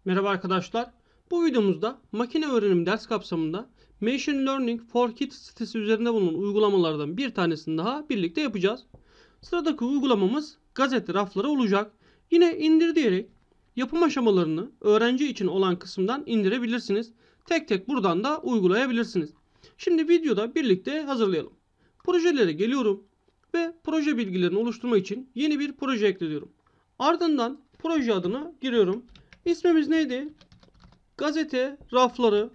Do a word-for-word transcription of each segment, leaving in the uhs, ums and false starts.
Merhaba arkadaşlar. Bu videomuzda makine öğrenim ders kapsamında Machine Learning for Kids sitesi üzerinde bulunan uygulamalardan bir tanesini daha birlikte yapacağız. Sıradaki uygulamamız gazete rafları olacak. Yine indir diyerek yapım aşamalarını öğrenci için olan kısımdan indirebilirsiniz. Tek tek buradan da uygulayabilirsiniz. Şimdi videoda birlikte hazırlayalım. Projelere geliyorum ve proje bilgilerini oluşturma için yeni bir proje ekliyorum. Ardından proje adını giriyorum. İsmimiz neydi? Gazete rafları.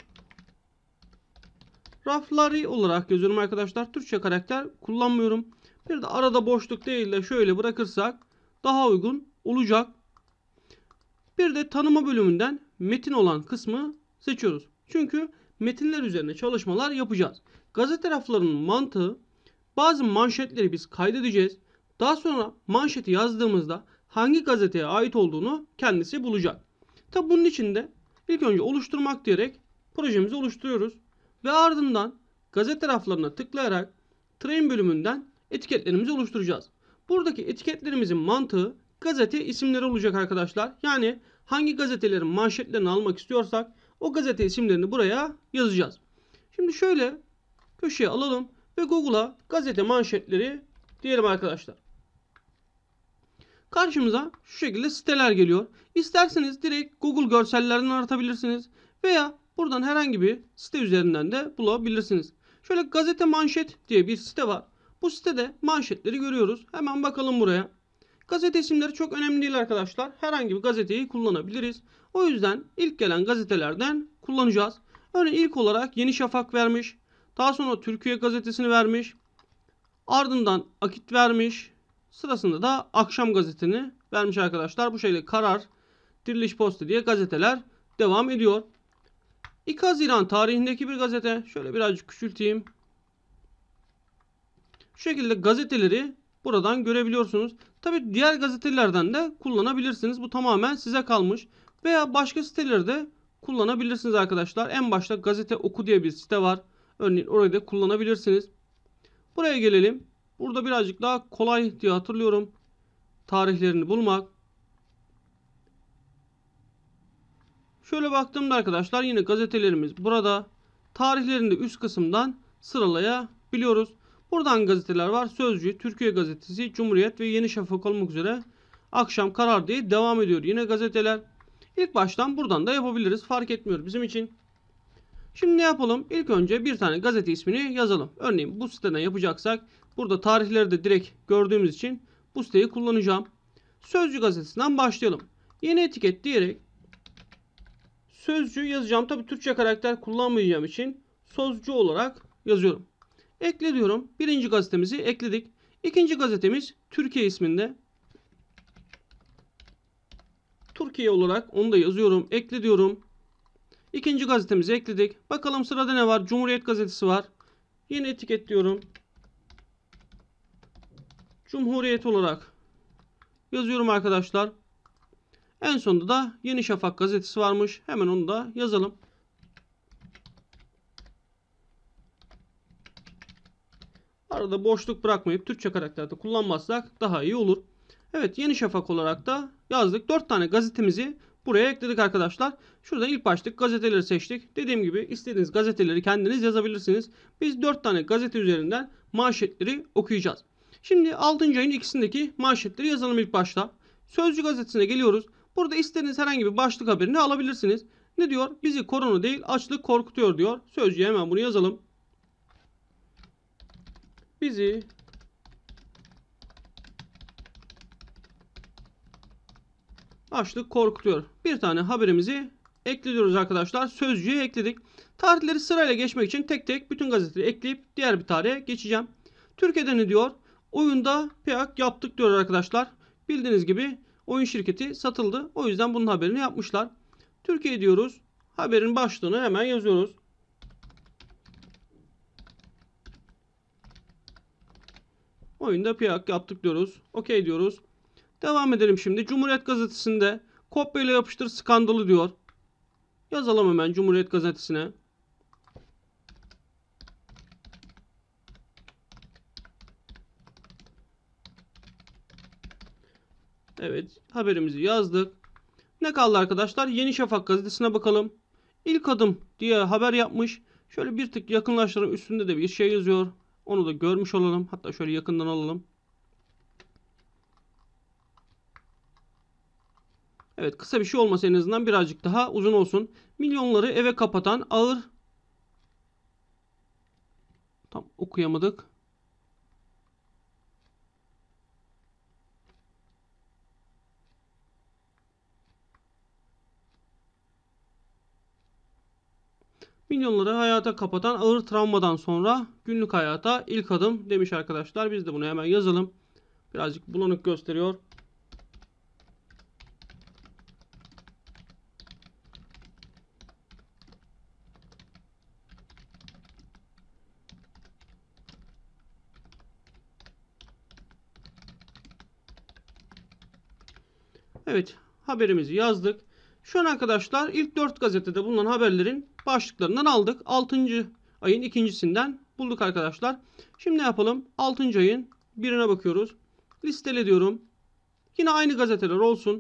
Rafları olarak yazıyorum arkadaşlar. Türkçe karakter kullanmıyorum. Bir de arada boşluk değil de şöyle bırakırsak daha uygun olacak. Bir de tanıma bölümünden metin olan kısmı seçiyoruz. Çünkü metinler üzerine çalışmalar yapacağız. Gazete raflarının mantığı, bazı manşetleri biz kaydedeceğiz. Daha sonra manşeti yazdığımızda hangi gazeteye ait olduğunu kendisi bulacak. Tabi bunun için de ilk önce oluşturmak diyerek projemizi oluşturuyoruz. Ve ardından gazete raflarına tıklayarak train bölümünden etiketlerimizi oluşturacağız. Buradaki etiketlerimizin mantığı gazete isimleri olacak arkadaşlar. Yani hangi gazetelerin manşetlerini almak istiyorsak o gazete isimlerini buraya yazacağız. Şimdi şöyle köşeye alalım ve Google'a gazete manşetleri diyelim arkadaşlar. Karşımıza şu şekilde siteler geliyor. İsterseniz direkt Google görsellerden aratabilirsiniz. Veya buradan herhangi bir site üzerinden de bulabilirsiniz. Şöyle gazete manşet diye bir site var. Bu sitede manşetleri görüyoruz. Hemen bakalım buraya. Gazete isimleri çok önemli değil arkadaşlar. Herhangi bir gazeteyi kullanabiliriz. O yüzden ilk gelen gazetelerden kullanacağız. Örneğin ilk olarak Yeni Şafak vermiş. Daha sonra Türkiye Gazetesi'ni vermiş. Ardından Akit vermiş. Sırasında da Akşam Gazeteni vermiş arkadaşlar. Bu şekilde Karar, Diriliş Postu diye gazeteler devam ediyor. iki Haziran tarihindeki bir gazete. Şöyle birazcık küçülteyim. Şu şekilde gazeteleri buradan görebiliyorsunuz. Tabi diğer gazetelerden de kullanabilirsiniz. Bu tamamen size kalmış. Veya başka sitelerde kullanabilirsiniz arkadaşlar. En başta Gazete Oku diye bir site var. Örneğin orayı da kullanabilirsiniz. Buraya gelelim. Burada birazcık daha kolay diye hatırlıyorum tarihlerini bulmak. Şöyle baktığımda arkadaşlar yine gazetelerimiz burada. Tarihlerini de üst kısımdan sıralayabiliyoruz. Buradan gazeteler var. Sözcü, Türkiye Gazetesi, Cumhuriyet ve Yeni Şafak olmak üzere Akşam, Karar diye devam ediyor. Yine gazeteler. İlk baştan buradan da yapabiliriz. Fark etmiyor bizim için. Şimdi ne yapalım? İlk önce bir tane gazete ismini yazalım. Örneğin bu siteden yapacaksak burada tarihleri de direkt gördüğümüz için bu siteyi kullanacağım. Sözcü gazetesinden başlayalım. Yeni etiket diyerek Sözcü yazacağım. Tabi Türkçe karakter kullanmayacağım için sözcü olarak yazıyorum. Ekle diyorum. Birinci gazetemizi ekledik. İkinci gazetemiz Türkiye isminde. Türkiye olarak onu da yazıyorum. Ekle diyorum. İkinci gazetemizi ekledik. Bakalım sırada ne var? Cumhuriyet gazetesi var. Yeni etiket diyorum. Cumhuriyet olarak yazıyorum arkadaşlar. En sonunda da Yeni Şafak gazetesi varmış. Hemen onu da yazalım. Arada boşluk bırakmayıp Türkçe karakterde kullanmazsak daha iyi olur. Evet, Yeni Şafak olarak da yazdık. dört tane gazetemizi buraya ekledik arkadaşlar. Şurada ilk başlık gazeteleri seçtik. Dediğim gibi istediğiniz gazeteleri kendiniz yazabilirsiniz. Biz dört tane gazete üzerinden manşetleri okuyacağız. Şimdi altıncı ayın ikisindeki manşetleri yazalım ilk başta. Sözcü gazetesine geliyoruz. Burada istediğiniz herhangi bir başlık haberini alabilirsiniz. Ne diyor? Bizi korona değil açlık korkutuyor diyor. Sözcüye hemen bunu yazalım. Bizi açlık korkutuyor. Bir tane haberimizi ekliyoruz arkadaşlar. Sözcüğe ekledik. Tarihleri sırayla geçmek için tek tek bütün gazeteleri ekleyip diğer bir tarihe geçeceğim. Türkiye'de ne diyor? Oyunda PEAK yaptık diyor arkadaşlar. Bildiğiniz gibi oyun şirketi satıldı. O yüzden bunun haberini yapmışlar. Türkiye diyoruz. Haberin başlığını hemen yazıyoruz. Oyunda PEAK yaptık diyoruz. Okey diyoruz. Devam edelim şimdi. Cumhuriyet Gazetesi'nde kopyayla yapıştır skandalı diyor. Yazalım hemen Cumhuriyet Gazetesi'ne. Evet, haberimizi yazdık. Ne kaldı arkadaşlar? Yeni Şafak gazetesine bakalım. İlk adım diye haber yapmış. Şöyle bir tık yakınlaştıralım. Üstünde de bir şey yazıyor. Onu da görmüş olalım. Hatta şöyle yakından alalım. Evet, kısa bir şey olmasa en azından birazcık daha uzun olsun. Milyonları eve kapatan ağır... Tam okuyamadık. Milyonları hayata kapatan ağır travmadan sonra günlük hayata ilk adım demiş arkadaşlar. Biz de bunu hemen yazalım. Birazcık bulanık gösteriyor. Evet, haberimizi yazdık. Şu an arkadaşlar ilk dört gazetede bulunan haberlerin başlıklarından aldık. altıncı ayın ikincisinden bulduk arkadaşlar. Şimdi ne yapalım? altıncı ayın birine bakıyoruz. Listele diyorum. Yine aynı gazeteler olsun.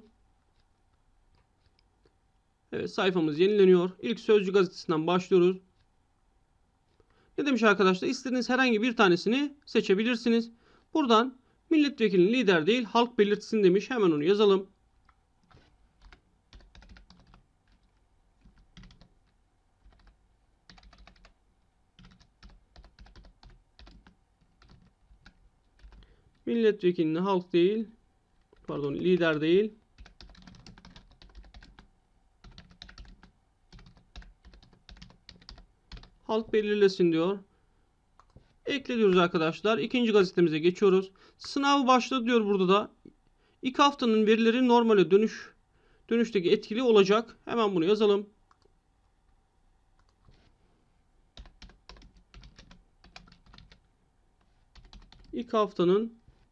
Evet, sayfamız yenileniyor. İlk Sözcü gazetesinden başlıyoruz. Ne demiş arkadaşlar? İstediğiniz herhangi bir tanesini seçebilirsiniz. Buradan milletvekilinin lider değil halk belirtsin demiş. Hemen onu yazalım. Milletvekilini halk değil, pardon lider değil, halk belirlesin diyor. Ekle diyoruz arkadaşlar. İkinci gazetemize geçiyoruz. Sınav başladı diyor burada da. İki haftanın verileri normale dönüş dönüşteki etkili olacak. Hemen bunu yazalım. İlk haftanın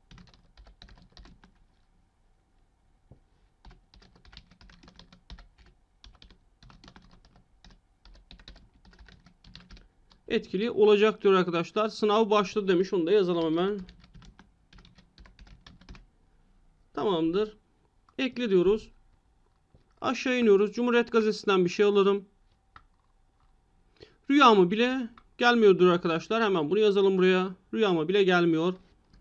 etkili olacak diyor arkadaşlar. Sınav başladı demiş. Onu da yazalım hemen. Tamamdır. Ekle diyoruz. Aşağı iniyoruz. Cumhuriyet Gazetesi'nden bir şey alalım. Rüyamı bile gelmiyordur arkadaşlar. Hemen bunu yazalım buraya. Rüyama bile gelmiyor.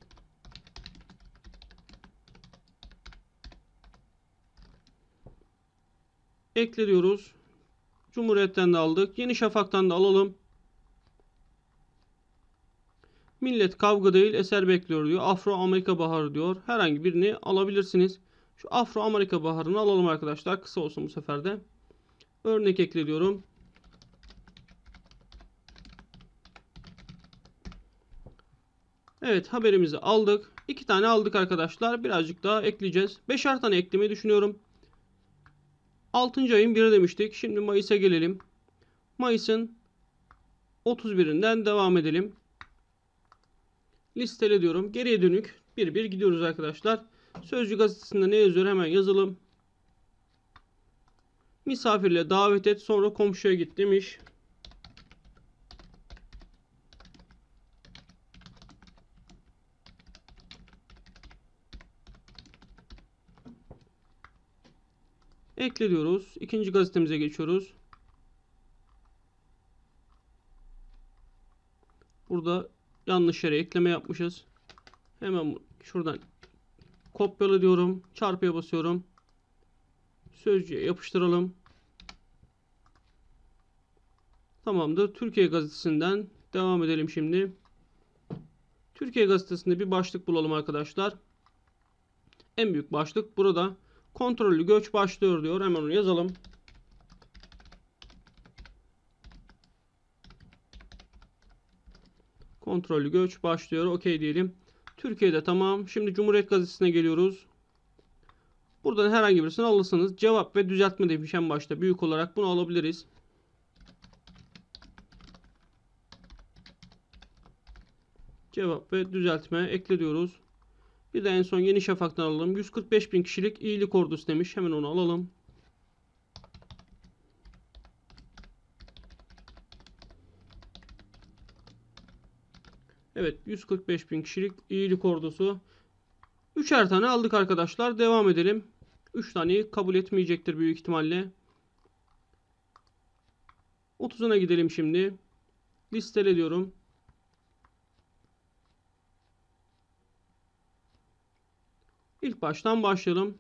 Ekle diyoruz. Cumhuriyet'ten de aldık. Yeni Şafak'tan da alalım. Millet kavga değil eser bekliyor diyor. Afro-Amerika Baharı diyor. Herhangi birini alabilirsiniz. Şu Afro-Amerika Baharı'nı alalım arkadaşlar. Kısa olsun bu sefer de. Örnek ekle diyorum. Evet, haberimizi aldık. İki tane aldık arkadaşlar. Birazcık daha ekleyeceğiz. Beşer tane eklemeyi düşünüyorum. altıncı ayın biri demiştik. Şimdi Mayıs'a gelelim. Mayıs'ın otuz birinden devam edelim. Listele diyorum. Geriye dönük bir bir gidiyoruz arkadaşlar. Sözcü gazetesinde ne yazıyor hemen yazalım. Misafirle davet et sonra komşuya git demiş. Ekle diyoruz. İkinci gazetemize geçiyoruz. Burada yanlış yere ekleme yapmışız. Hemen şuradan kopyala diyorum. Çarpıya basıyorum. Sözcüğe yapıştıralım. Tamamdır. Türkiye Gazetesi'nden devam edelim şimdi. Türkiye Gazetesi'nde bir başlık bulalım arkadaşlar. En büyük başlık burada. Kontrollü göç başlıyor diyor. Hemen onu yazalım. Kontrollü göç başlıyor. Okey diyelim. Türkiye'de tamam. Şimdi Cumhuriyet Gazetesi'ne geliyoruz. Buradan herhangi birisini alırsınız. Cevap ve düzeltme demiş en başta. Büyük olarak bunu alabiliriz. Cevap ve düzeltme ekle diyoruz. Bir de en son Yeni Şafak'tan alalım. yüz kırk beş bin kişilik iyilik ordusu demiş. Hemen onu alalım. Evet, yüz kırk beş bin kişilik iyilik ordusu. Üçer tane aldık arkadaşlar. Devam edelim. üç taneyi kabul etmeyecektir büyük ihtimalle. otuzuna gidelim şimdi. Listele diyorum. İlk baştan başlayalım.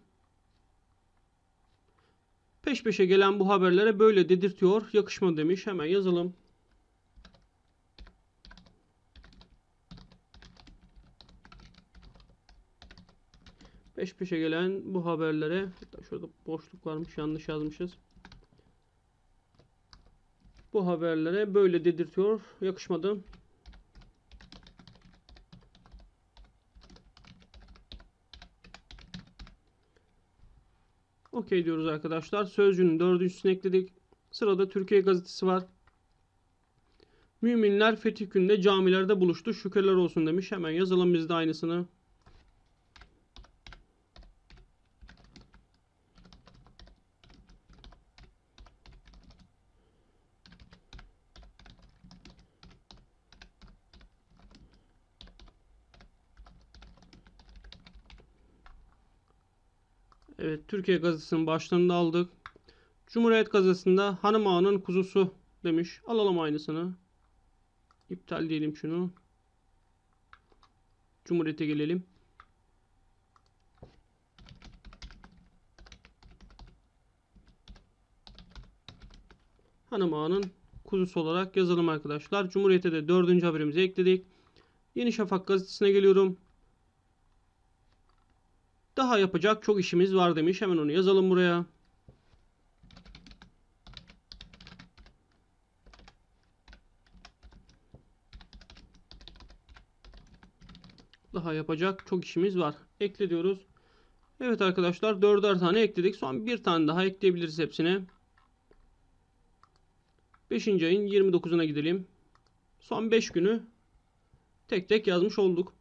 Peş peşe gelen bu haberlere böyle dedirtiyor. Yakışmadı demiş. Hemen yazalım. Peş peşe gelen bu haberlere, hatta şurada boşluk varmış, yanlış yazmışız. Bu haberlere böyle dedirtiyor. Yakışmadı. Okey diyoruz arkadaşlar. Sözcüğün dördüncüsünü ekledik. Sırada Türkiye Gazetesi var. Müminler fetih günde camilerde buluştu. Şükürler olsun demiş. Hemen yazalım biz de aynısını. Evet, Türkiye Gazetesi'nin başlığını aldık. Cumhuriyet Gazetesi'nde hanım ağanın kuzusu demiş. Alalım aynısını. İptal diyelim şunu. Cumhuriyet'e gelelim. Hanım ağanın kuzusu olarak yazalım arkadaşlar. Cumhuriyet'e de dördüncü haberimizi ekledik. Yeni Şafak gazetesine geliyorum. Daha yapacak çok işimiz var demiş. Hemen onu yazalım buraya. Daha yapacak çok işimiz var. Ekle diyoruz. Evet arkadaşlar, dörder tane ekledik. Son bir tane daha ekleyebiliriz hepsine. beşinci ayın yirmi dokuzuna gidelim. Son beş günü tek tek yazmış olduk.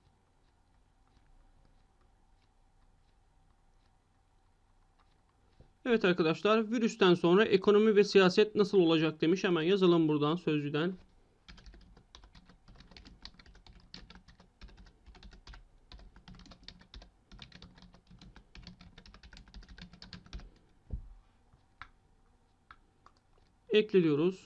Evet arkadaşlar, virüsten sonra ekonomi ve siyaset nasıl olacak demiş. Hemen yazalım buradan sözcüden. Ekle diyoruz.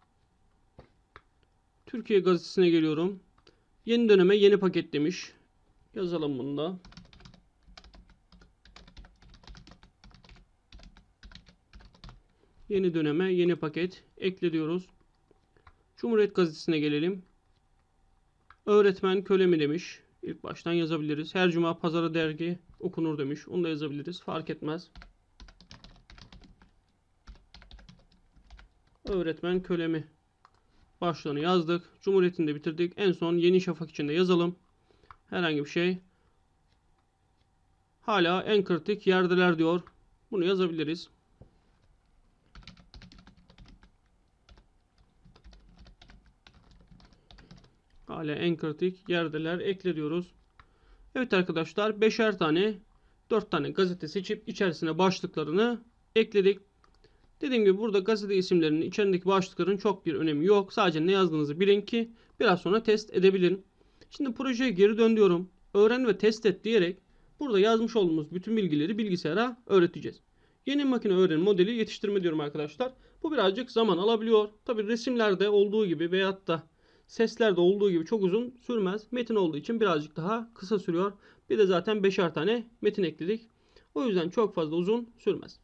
Türkiye Gazetesi'ne geliyorum. Yeni döneme yeni paket demiş. Yazalım bunu da. Yeni döneme yeni paket. Ekle diyoruz. Cumhuriyet Gazetesi'ne gelelim. Öğretmen köle mi demiş. İlk baştan yazabiliriz. Her cuma pazara dergi okunur demiş. Onu da yazabiliriz. Fark etmez. Öğretmen köle mi? Başlığını yazdık. Cumhuriyet'ini de bitirdik. En son Yeni Şafak için de yazalım. Herhangi bir şey. Hala en kritik yerdeler diyor. Bunu yazabiliriz. Hala en kritik yerdeler. Ekle diyoruz. Evet arkadaşlar, beşer tane, dört tane gazete seçip içerisine başlıklarını ekledik. Dediğim gibi burada gazete isimlerinin içerisindeki başlıkların çok bir önemi yok. Sadece ne yazdığınızı bilin ki biraz sonra test edebilin. Şimdi projeye geri dön diyorum. Öğren ve test et diyerek burada yazmış olduğumuz bütün bilgileri bilgisayara öğreteceğiz. Yeni makine öğrenim modeli yetiştirme diyorum arkadaşlar. Bu birazcık zaman alabiliyor. Tabi resimlerde olduğu gibi veyahut da seslerde olduğu gibi çok uzun sürmez. Metin olduğu için birazcık daha kısa sürüyor. Bir de zaten beşer tane metin ekledik. O yüzden çok fazla uzun sürmez.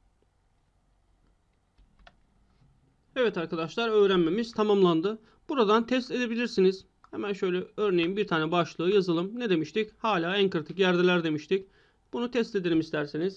Evet arkadaşlar, öğrenmemiz tamamlandı. Buradan test edebilirsiniz. Hemen şöyle örneğin bir tane başlığı yazalım. Ne demiştik? Hala en kritik yerdeler demiştik. Bunu test edelim isterseniz.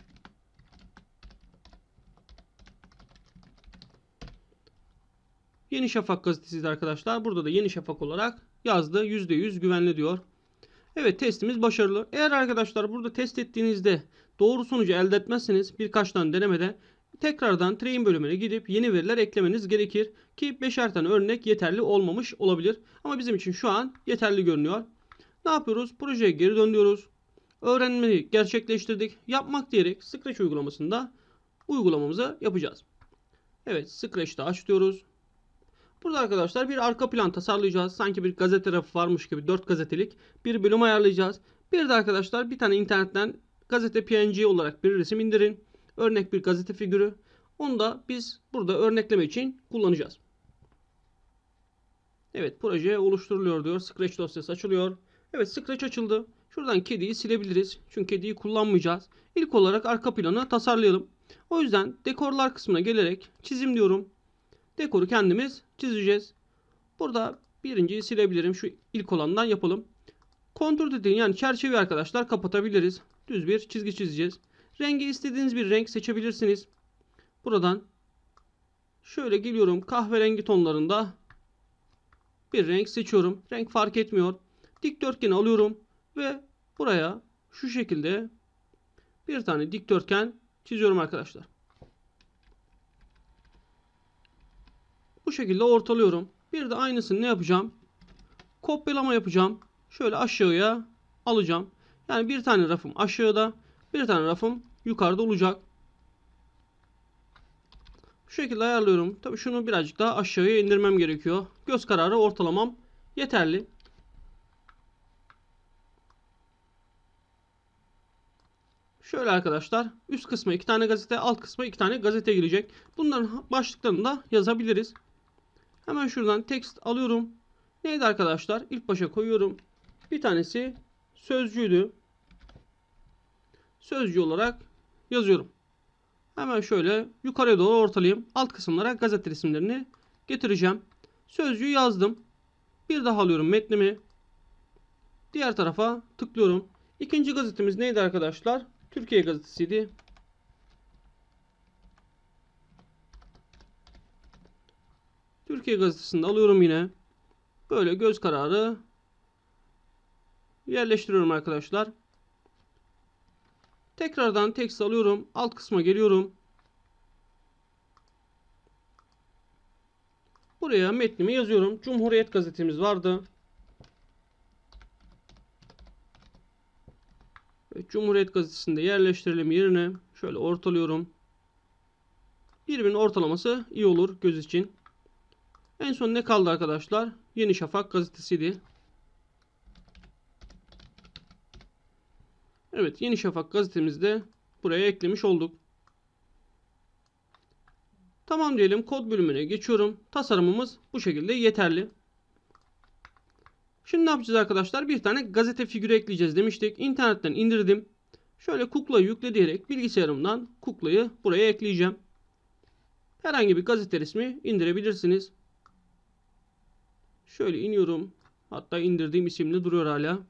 Yeni Şafak gazetesi arkadaşlar. Burada da Yeni Şafak olarak yazdı. yüzde yüz güvenli diyor. Evet, testimiz başarılı. Eğer arkadaşlar burada test ettiğinizde doğru sonucu elde etmezseniz birkaç tane denemede tekrardan train bölümüne gidip yeni veriler eklemeniz gerekir ki beşer tane örnek yeterli olmamış olabilir. Ama bizim için şu an yeterli görünüyor. Ne yapıyoruz? Projeye geri dönüyoruz. Öğrenmeyi gerçekleştirdik. Yapmak diyerek Scratch uygulamasında uygulamamızı yapacağız. Evet, Scratch'ta aç diyoruz. Burada arkadaşlar bir arka plan tasarlayacağız. Sanki bir gazete rafı varmış gibi dört gazetelik bir bölüm ayarlayacağız. Bir de arkadaşlar bir tane internetten gazete P N G olarak bir resim indirin. Örnek bir gazete figürü. Onu da biz burada örnekleme için kullanacağız. Evet, proje oluşturuluyor diyor. Scratch dosyası açılıyor. Evet, Scratch açıldı. Şuradan kediyi silebiliriz. Çünkü kediyi kullanmayacağız. İlk olarak arka planı tasarlayalım. O yüzden dekorlar kısmına gelerek çizim diyorum. Dekoru kendimiz çizeceğiz. Burada birinciyi silebilirim. Şu ilk olandan yapalım. Kontur dediğin yani çerçeveyi arkadaşlar kapatabiliriz. Düz bir çizgi çizeceğiz. Rengi istediğiniz bir renk seçebilirsiniz. Buradan şöyle geliyorum, kahverengi tonlarında bir renk seçiyorum. Renk fark etmiyor. Dikdörtgeni alıyorum ve buraya şu şekilde bir tane dikdörtgen çiziyorum arkadaşlar. Bu şekilde ortalıyorum. Bir de aynısını ne yapacağım? Kopyalama yapacağım. Şöyle aşağıya alacağım. Yani bir tane rafım aşağıda, bir tane rafım yukarıda olacak. Bu şekilde ayarlıyorum. Tabii şunu birazcık daha aşağıya indirmem gerekiyor. Göz kararı ortalamam yeterli. Şöyle arkadaşlar, üst kısma iki tane gazete, alt kısma iki tane gazete girecek. Bunların başlıklarını da yazabiliriz. Hemen şuradan text alıyorum. Neydi arkadaşlar? İlk başa koyuyorum. Bir tanesi sözcüydü. Sözcü olarak yazıyorum. Hemen şöyle yukarıya doğru ortalayayım. Alt kısımlara gazete resimlerini getireceğim. Sözcüğü yazdım. Bir daha alıyorum metnimi. Diğer tarafa tıklıyorum. İkinci gazetemiz neydi arkadaşlar? Türkiye gazetesiydi. Türkiye gazetesini alıyorum yine. Böyle göz kararı yerleştiriyorum arkadaşlar. Tekrardan text alıyorum. Alt kısma geliyorum. Buraya metnimi yazıyorum. Cumhuriyet gazetemiz vardı. Evet, Cumhuriyet gazetesinde yerleştirelim yerine. Şöyle ortalıyorum. Birbirinin ortalaması iyi olur göz için. En son ne kaldı arkadaşlar? Yeni Şafak gazetesiydi. Evet, Yeni Şafak gazetemizi de buraya eklemiş olduk. Tamam diyelim, kod bölümüne geçiyorum. Tasarımımız bu şekilde yeterli. Şimdi ne yapacağız arkadaşlar? Bir tane gazete figürü ekleyeceğiz demiştik. İnternetten indirdim. Şöyle kuklayı yükle diyerek bilgisayarımdan kuklayı buraya ekleyeceğim. Herhangi bir gazete resmi indirebilirsiniz. Şöyle iniyorum. Hatta indirdiğim isimli duruyor hala.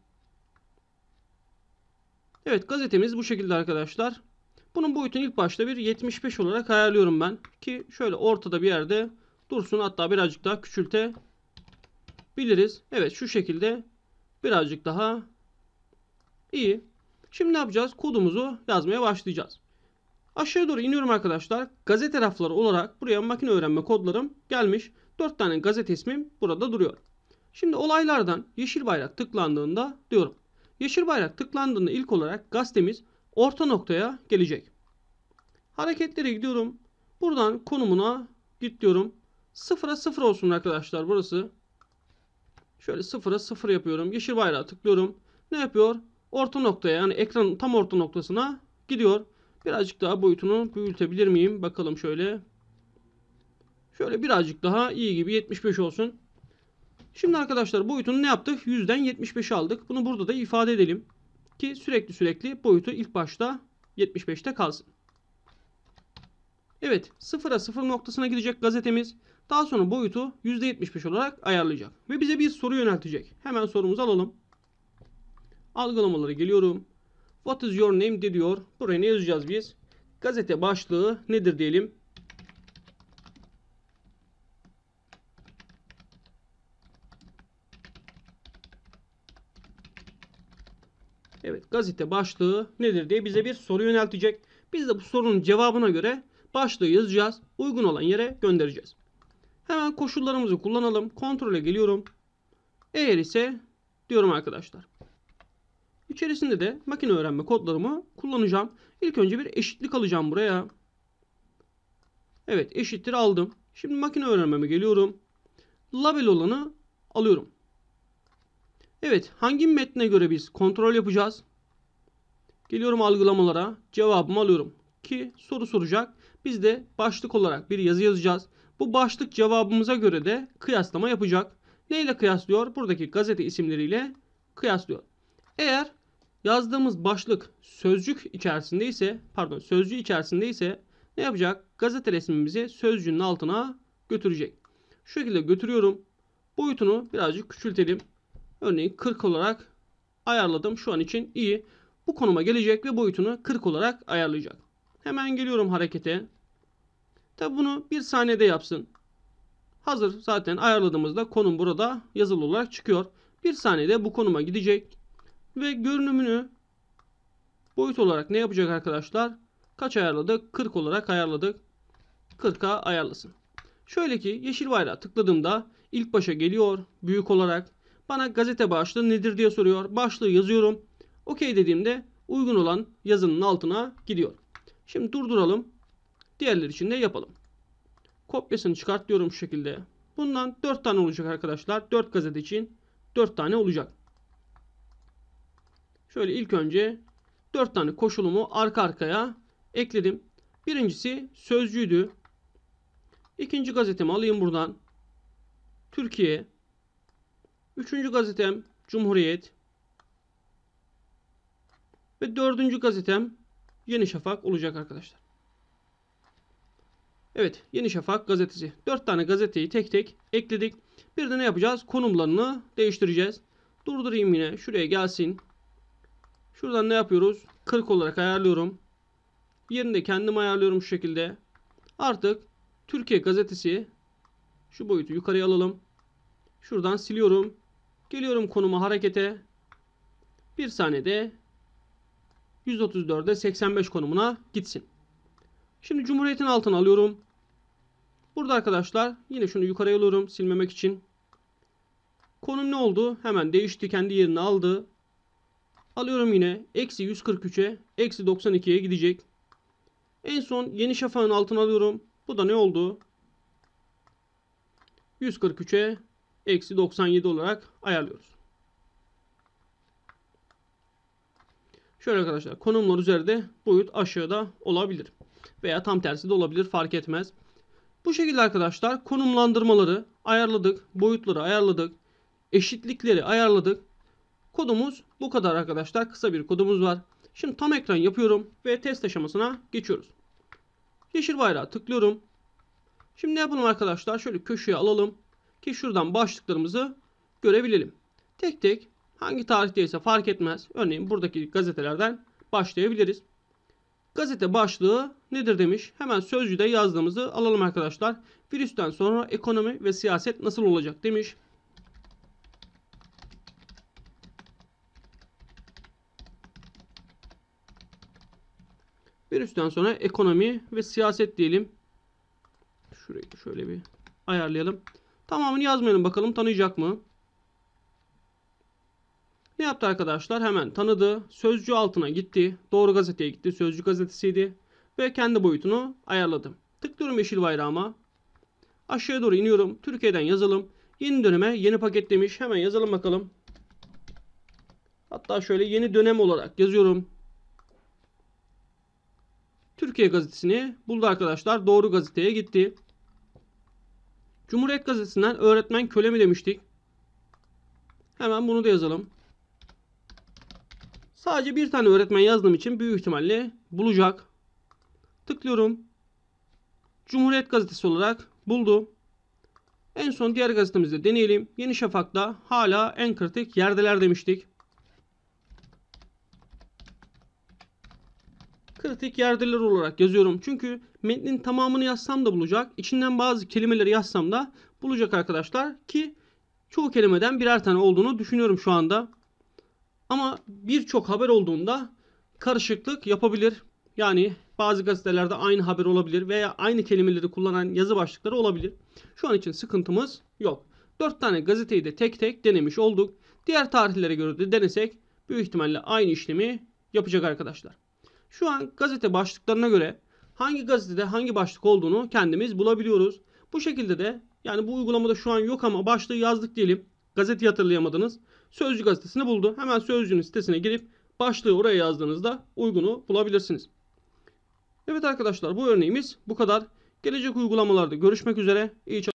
Evet, gazetemiz bu şekilde arkadaşlar. Bunun boyutunu ilk başta bir yetmiş beş olarak ayarlıyorum ben. Ki şöyle ortada bir yerde dursun. Hatta birazcık daha küçültebiliriz. Evet, şu şekilde birazcık daha iyi. Şimdi ne yapacağız? Kodumuzu yazmaya başlayacağız. Aşağı doğru iniyorum arkadaşlar. Gazete rafları olarak buraya makine öğrenme kodlarım gelmiş. dört tane gazete ismim burada duruyor. Şimdi olaylardan yeşil bayrak tıklandığında diyorum. Yeşil bayrak tıklandığında ilk olarak gazetemiz orta noktaya gelecek. Hareketlere gidiyorum. Buradan konumuna git diyorum. sıfıra sıfır olsun arkadaşlar burası. Şöyle sıfıra sıfır yapıyorum. Yeşil bayrağı tıklıyorum. Ne yapıyor? Orta noktaya, yani ekranın tam orta noktasına gidiyor. Birazcık daha boyutunu büyütebilir miyim? Bakalım şöyle. Şöyle birazcık daha iyi gibi, yetmiş beş olsun. Şimdi arkadaşlar boyutunu ne yaptık? yüzden yetmiş beşe aldık. Bunu burada da ifade edelim. Ki sürekli sürekli boyutu ilk başta yetmiş beşte kalsın. Evet, sıfıra sıfır noktasına gidecek gazetemiz. Daha sonra boyutu yüzde yetmiş beş olarak ayarlayacak. Ve bize bir soru yöneltecek. Hemen sorumuzu alalım. Algılamaları geliyorum. What is your name diyor. Buraya ne yazacağız biz? Gazete başlığı nedir diyelim. Evet, gazete başlığı nedir diye bize bir soru yöneltecek. Biz de bu sorunun cevabına göre başlığı yazacağız. Uygun olan yere göndereceğiz. Hemen koşullarımızı kullanalım. Kontrole geliyorum. Eğer ise diyorum arkadaşlar. İçerisinde de makine öğrenme kodlarımı kullanacağım. İlk önce bir eşitlik alacağım buraya. Evet, eşittir aldım. Şimdi makine öğrenmeme geliyorum. Label olanı alıyorum. Evet, hangi metne göre biz kontrol yapacağız? Geliyorum algılamalara. Cevabımı alıyorum. Ki soru soracak. Biz de başlık olarak bir yazı yazacağız. Bu başlık cevabımıza göre de kıyaslama yapacak. Neyle kıyaslıyor? Buradaki gazete isimleriyle kıyaslıyor. Eğer yazdığımız başlık sözcük içerisindeyse, pardon sözcüğü içerisindeyse ne yapacak? Gazete resmimizi sözcüğün altına götürecek. Şu şekilde götürüyorum. Boyutunu birazcık küçültelim. Örneğin kırk olarak ayarladım. Şu an için iyi. Bu konuma gelecek ve boyutunu kırk olarak ayarlayacak. Hemen geliyorum harekete. Tabi bunu bir saniyede yapsın. Hazır zaten ayarladığımızda konum burada yazılı olarak çıkıyor. Bir saniyede bu konuma gidecek. Ve görünümünü boyut olarak ne yapacak arkadaşlar? Kaç ayarladık? kırk olarak ayarladık. kırka ayarlasın. Şöyle ki yeşil bayrağı tıkladığımda ilk başa geliyor büyük olarak. Bana gazete başlığı nedir diye soruyor. Başlığı yazıyorum. Okey dediğimde uygun olan yazının altına gidiyor. Şimdi durduralım. Diğerler için de yapalım. Kopyasını çıkart diyorum şu şekilde. Bundan dört tane olacak arkadaşlar. dört gazete için dört tane olacak. Şöyle ilk önce dört tane koşulumu arka arkaya ekledim. Birincisi sözcüğüydü. İkinci gazetemi alayım buradan. Türkiye. Üçüncü gazetem Cumhuriyet. Ve dördüncü gazetem Yeni Şafak olacak arkadaşlar. Evet, Yeni Şafak gazetesi. dört tane gazeteyi tek tek ekledik. Bir de ne yapacağız? Konumlarını değiştireceğiz. Durdurayım yine. Şuraya gelsin. Şuradan ne yapıyoruz? kırk olarak ayarlıyorum. Yerini de kendim ayarlıyorum şu şekilde. Artık Türkiye gazetesi, şu boyutu yukarıya alalım. Şuradan siliyorum. Geliyorum konuma harekete. Bir saniyede yüz otuz dörde seksen beş konumuna gitsin. Şimdi Cumhuriyet'in altına alıyorum. Burada arkadaşlar yine şunu yukarıya alıyorum silmemek için. Konum ne oldu? Hemen değişti, kendi yerini aldı. Alıyorum yine eksi yüz kırk üçe eksi doksan ikiye gidecek. En son Yeni Şafak'ın altına alıyorum. Bu da ne oldu? yüz kırk üçe eksi doksan yedi olarak ayarlıyoruz. Şöyle arkadaşlar, konumlar üzerinde, boyut aşağıda olabilir. Veya tam tersi de olabilir, fark etmez. Bu şekilde arkadaşlar konumlandırmaları ayarladık. Boyutları ayarladık. Eşitlikleri ayarladık. Kodumuz bu kadar arkadaşlar. Kısa bir kodumuz var. Şimdi tam ekran yapıyorum ve test aşamasına geçiyoruz. Yeşil bayrağı tıklıyorum. Şimdi ne yapalım arkadaşlar? Şöyle köşeye alalım ki şuradan başlıklarımızı görebilelim. Tek tek hangi tarihteyse fark etmez. Örneğin buradaki gazetelerden başlayabiliriz. Gazete başlığı nedir demiş. Hemen sözcüde yazdığımızı alalım arkadaşlar. Virüsten sonra ekonomi ve siyaset nasıl olacak demiş. Virüsten sonra ekonomi ve siyaset diyelim. Şurayı şöyle bir ayarlayalım. Tamamını yazmayalım, bakalım tanıyacak mı? Ne yaptı arkadaşlar? Hemen tanıdı. Sözcüğü altına gitti. Doğru gazeteye gitti. Sözcü gazetesiydi. Ve kendi boyutunu ayarladım. Tıklıyorum yeşil bayrağıma. Aşağıya doğru iniyorum. Türkiye'den yazalım. Yeni döneme yeni paket demiş. Hemen yazalım bakalım. Hatta şöyle yeni dönem olarak yazıyorum. Türkiye gazetesini buldu arkadaşlar. Doğru gazeteye gitti. Cumhuriyet gazetesinden öğretmen köle mi demiştik. Hemen bunu da yazalım. Sadece bir tane öğretmen yazdığım için büyük ihtimalle bulacak. Tıklıyorum. Cumhuriyet gazetesi olarak buldu. En son diğer gazetemizde deneyelim. Yeni Şafak'ta hala en kritik yerdeler demiştik. Kritik yerdeler olarak yazıyorum. Çünkü metnin tamamını yazsam da bulacak. İçinden bazı kelimeleri yazsam da bulacak arkadaşlar. Ki çoğu kelimeden birer tane olduğunu düşünüyorum şu anda. Ama birçok haber olduğunda karışıklık yapabilir. Yani bazı gazetelerde aynı haber olabilir veya aynı kelimeleri kullanan yazı başlıkları olabilir. Şu an için sıkıntımız yok. dört tane gazeteyi de tek tek denemiş olduk. Diğer tarihlere göre de denesek büyük ihtimalle aynı işlemi yapacak arkadaşlar. Şu an gazete başlıklarına göre hangi gazetede hangi başlık olduğunu kendimiz bulabiliyoruz. Bu şekilde de, yani bu uygulamada şu an yok ama başlığı yazdık diyelim. Gazeteyi hatırlayamadınız. Sözcü gazetesini buldu. Hemen Sözcü'nün sitesine girip başlığı oraya yazdığınızda uygunu bulabilirsiniz. Evet arkadaşlar, bu örneğimiz bu kadar. Gelecek uygulamalarda görüşmek üzere. İyi çalışmalar.